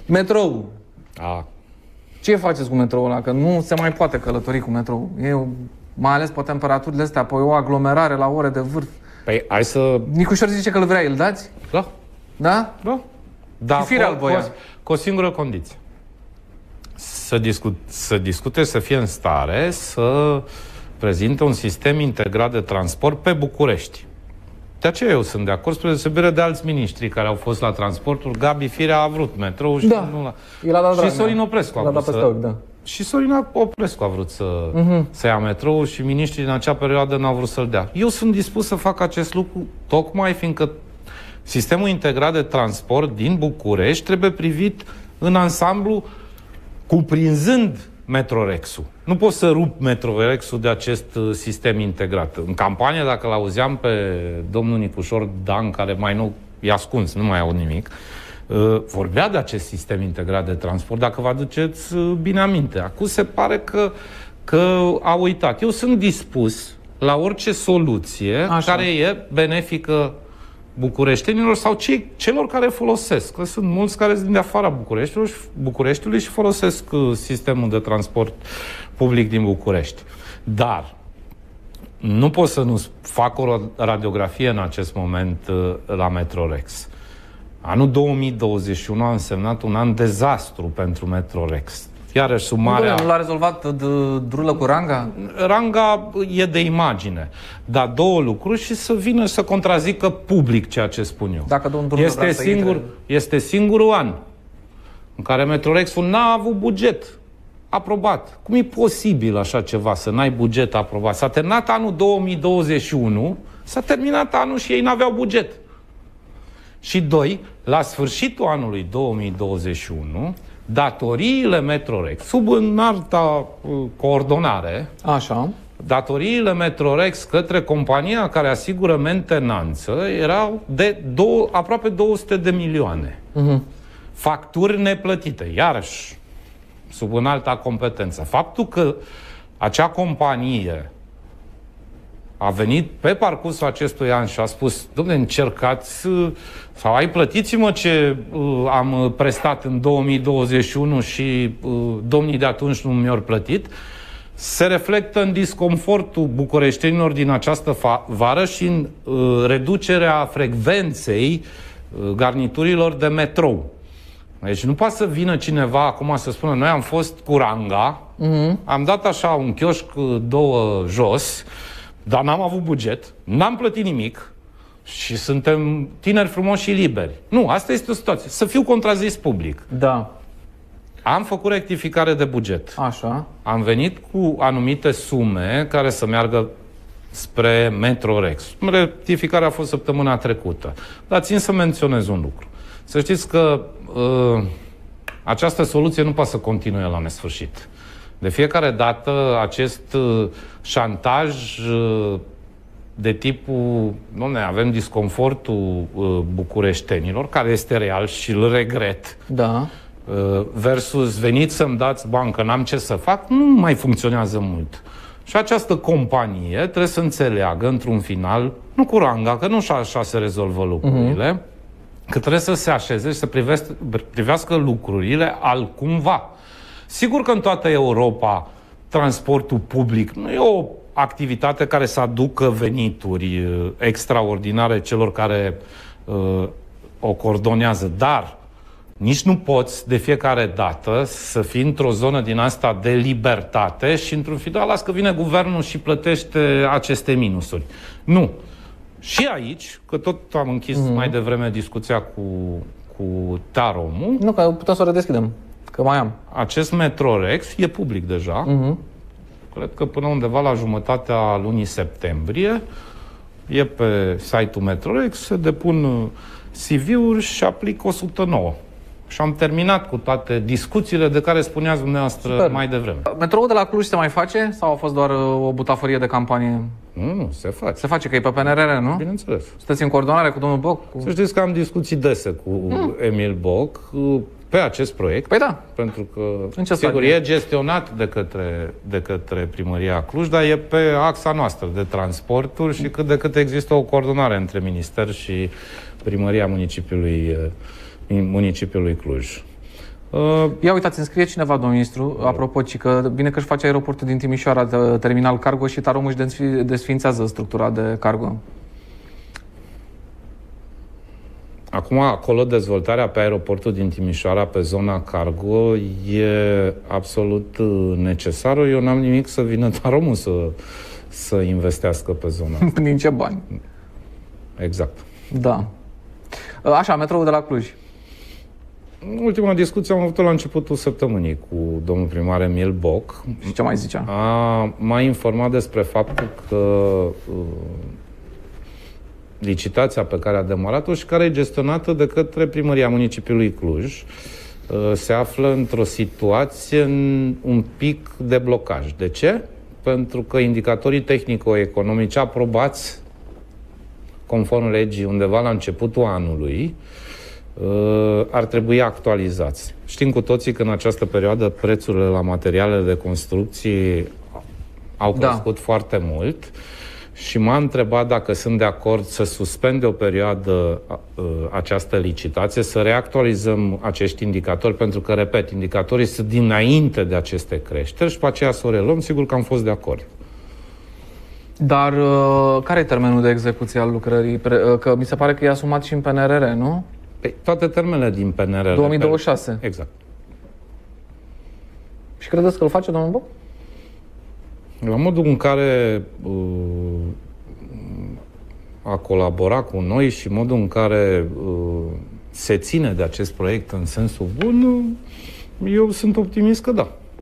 Metrou. A. Ce faceți cu metroul ăla? Că nu se mai poate călători cu metrou. Mai ales pe temperaturile astea, apoi o aglomerare la ore de vârf. Păi, hai să... Nicușor zice că îl vrea, îl dați? Da. Da? Da. Da, cu o singură condiție. Să discute, să fie în stare să prezinte un sistem integrat de transport pe București. De aceea eu sunt de acord, spre deosebire de alți miniștri care au fost la transportul. Gabi Firea a vrut metrou și da. nu l-a... Și Sorin Oprescu a vrut să... Și Sorin Oprescu a vrut să ia metrou și miniștrii din acea perioadă n-au vrut să-l dea. Eu sunt dispus să fac acest lucru tocmai fiindcă sistemul integrat de transport din București trebuie privit în ansamblu, cuprinzând Metrorex-ul. Nu poți să rup Metrorex-ul de acest sistem integrat. În campanie, dacă l-auzeam pe domnul Nicușor Dan, care mai nou e ascuns, nu mai au nimic, vorbea de acest sistem integrat de transport, dacă vă aduceți bine aminte. Acum se pare că a uitat. Eu sunt dispus la orice soluție care e benefică bucureștenilor sau celor care folosesc. Că sunt mulți care sunt de afara Bucureștiului și folosesc sistemul de transport public din București. Dar nu pot să nu fac o radiografie în acest moment la Metrorex. Anul 2021 a însemnat un an dezastru pentru Metrorex. Iarăși sumarea... Nu l-a rezolvat Drulă cu Ranga? Ranga e de imagine. Dar două lucruri și să vină să contrazică public ceea ce spun eu. Dacă domnul Drulă este singurul an în care Metrorex-ul n-a avut buget aprobat. Cum e posibil așa ceva, să n-ai buget aprobat? S-a terminat anul 2021, s-a terminat anul și ei n-aveau buget. Și doi, la sfârșitul anului 2021, datoriile Metrorex, sub înalta coordonare, datoriile Metrorex către compania care asigură mentenanță erau de aproape 200 de milioane. Facturi neplătite, iarăși, sub înalta competență. Faptul că acea companie a venit pe parcursul acestui an și a spus: dom'le, încercați sau hai plătiți-mă ce am prestat în 2021 și domnii de atunci nu mi-au plătit, se reflectă în disconfortul bucureștenilor din această vară și în reducerea frecvenței garniturilor de metrou. Deci nu poate să vină cineva acum să spună: noi am fost cu Ranga, am dat așa un chioșc, două jos, dar n-am avut buget, n-am plătit nimic și suntem tineri frumoși și liberi. Nu, asta este o situație. Să fiu contrazis public. Da. Am făcut rectificare de buget. Așa. Am venit cu anumite sume care să meargă spre Metrorex. Rectificarea a fost săptămâna trecută. Dar țin să menționez un lucru. Să știți că această soluție nu poate să continue la nesfârșit. De fiecare dată acest șantaj de tipul: dom'le, avem disconfortul bucureștenilor, care este real și îl regret, versus veniți să-mi dați bani că n-am ce să fac, nu mai funcționează mult. Și această companie trebuie să înțeleagă într-un final, nu cu Ranga, că nu așa se rezolvă lucrurile, că trebuie să se așeze și să privească lucrurile altcumva. Sigur că în toată Europa transportul public nu e o activitate care să aducă venituri extraordinare celor care o coordonează, dar nici nu poți de fiecare dată să fii într-o zonă din asta de libertate și într-un final las că vine guvernul și plătește aceste minusuri. Nu. Și aici, că tot am închis mai devreme discuția cu Taromul. Nu, că putem să o redeschidem, că mai am. Acest Metrorex e public deja. Cred că până undeva la jumătatea lunii septembrie e pe site-ul Metrorex, se depun CV-uri și aplic 109. Și am terminat cu toate discuțiile de care spuneați dumneavoastră mai devreme. Metroul de la Cluj se mai face sau a fost doar o butaforie de campanie? Nu, se face. Se face, că e pe PNRR, nu? Bineînțeles. Sunteți în coordonare cu domnul Boc? Să știți că am discuții dese cu Emil Boc pe acest proiect. Păi da. Pentru că, sigur, e gestionat de către Primăria Cluj, dar e pe axa noastră de transporturi și cât de cât există o coordonare între Minister și Primăria Municipiului Cluj. Ia uitați, îmi scrie cineva, domnul ministru, apropo, că bine că își face aeroportul din Timișoara, terminal cargo, și Tarom își desființează structura de cargo. Acum, acolo, dezvoltarea pe aeroportul din Timișoara, pe zona cargo, e absolut necesară. Eu n-am nimic să vină Taromul să investească pe zona. Din ce bani? Exact. Da. Așa, metroul de la Cluj. Ultima discuție am avut-o la începutul săptămânii cu domnul primar Emil Boc. Și ce mai zicea? M-a informat despre faptul că licitația pe care a demarat-o și care e gestionată de către Primăria Municipiului Cluj se află într-o situație un pic de blocaj. De ce? Pentru că indicatorii tehnico-economici aprobați conform legii undeva la începutul anului ar trebui actualizați. Știm cu toții că în această perioadă prețurile la materialele de construcție au crescut foarte mult și m-a întrebat dacă sunt de acord să suspende o perioadă această licitație, să reactualizăm acești indicatori, pentru că, repet, indicatorii sunt dinainte de aceste creșteri și pe aceea să o reluăm. Sigur că am fost de acord. Dar care e termenul de execuție al lucrării? Că mi se pare că e asumat și în PNRR, nu? Păi, toate termenele din PNRR. 2026. Exact. Și credeți că îl face domnul Boc? La modul în care a colaborat cu noi și modul în care se ține de acest proiect în sensul bun, eu sunt optimist că da.